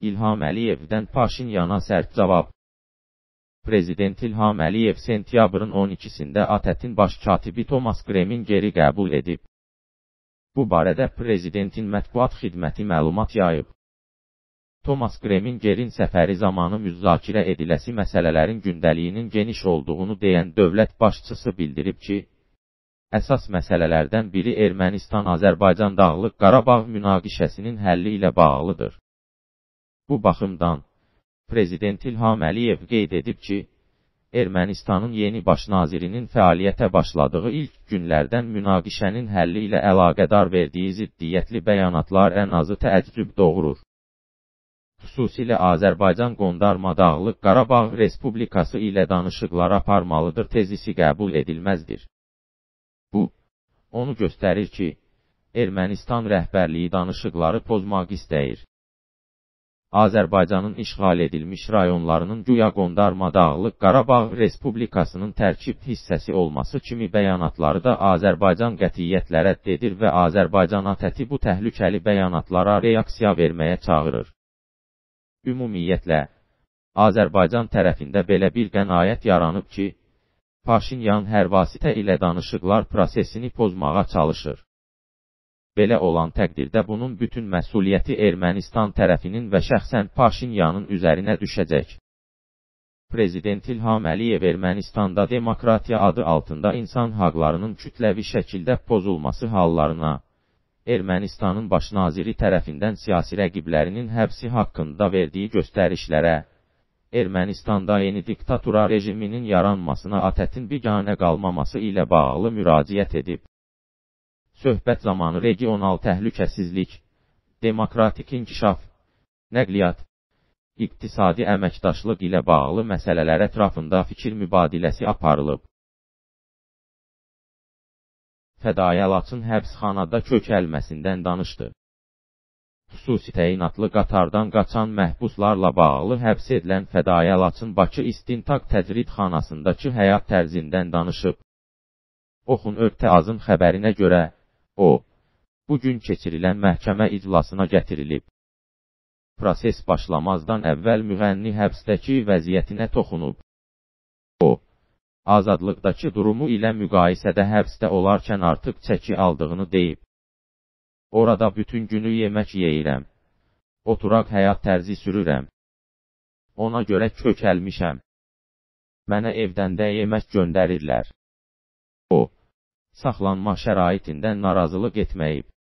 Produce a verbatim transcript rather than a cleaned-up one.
İlham Əliyevdən Paşinyana sərt cavab. Prezident İlham Əliyev sentyabrın on ikisində A T E T-in baş katibi Thomas Gremin geri qəbul edib. Bu barədə Prezidentin mətbuat xidməti məlumat yayıb. Thomas Gremin Gerin səfəri zamanı müzakirə ediləsi məsələlərin gündəliyinin geniş olduğunu deyən dövlət başçısı bildirib ki, əsas məsələlərdən biri Ermənistan-Azərbaycan Dağlıq Qarabağ münaqişəsinin həlli ilə bağlıdır. Bu baxımdan, Prezident İlham Əliyev qeyd edib ki, Ermənistanın yeni baş nazirinin fəaliyyətə başladığı ilk günlərdən münaqişənin həlli ilə əlaqədar verdiyi ziddiyyətli bəyanatlar ən azı təəccüb doğurur. Xüsusilə Azərbaycan qondarma Dağlıq Qarabağ Respublikası ilə danışıqlar aparmalıdır tezisi qəbul edilməzdir. Bu, onu göstərir ki, Ermənistan rəhbərliyi danışıqları pozmaq istəyir. Azərbaycanın işğal edilmiş rayonlarının güya qondarma Dağlıq Qarabağ Respublikasının tərkib hissəsi olması kimi bəyanatları da Azərbaycan qətiyyətlə rədd edir və Azərbaycan A T E T-i bu təhlükəli bəyanatlara reaksiya verməyə çağırır. Ümumiyyətlə, Azərbaycan tərəfində belə bir qənaət yaranıb ki, Paşinyan hər vasitə ilə danışıqlar prosesini pozmağa çalışır. Belə olan təqdirdə bunun bütün məsuliyyəti Ermənistan tərəfinin və şəxsən Paşinyanın üzərinə düşəcək. Prezident İlham Əliyev Ermənistanda demokratiya adı altında insan haqlarının kütləvi şəkildə pozulması hallarına, Ermənistanın baş naziri tərəfindən siyasi rəqiblərinin həbsi haqqında verdiyi göstərişlərə, Ermənistanda yeni diktatura rejiminin yaranmasına A T E T-in biganə qalmaması ilə bağlı müraciət edib. Söhbət zamanı regional təhlükəsizlik, demokratik inkişaf, nəqliyyat, iqtisadi əməkdaşlıq ilə bağlı məsələlər ətrafında fikir mübadiləsi aparılıb. Fədaiyə Laçın həbsxanada kökəlməsindən danışdı. Xüsusi təyinatlı qatardan qaçan məhbuslarla bağlı həbs edilən Fədaiyə Laçın Bakı İstintaq Təcridxanasındakı həyat tərzindən danışıb. Oxun Örtəazın xəbərinə görə, o, bugün keçirilən məhkəmə iclasına gətirilib. Proses başlamazdan əvvəl müğənni həbsdəki vəziyyətinə toxunub. O, azadlıqdakı durumu ilə müqayisədə həbsdə olarkən artıq çəki aldığını deyib. Orada bütün günü yemək yeyirəm. Oturaq həyat tərzi sürürəm. Ona görə kökəlmişəm. Mənə evdən də yemək göndərirlər. O, saxlanma şəraitindən narazılıq etməyib.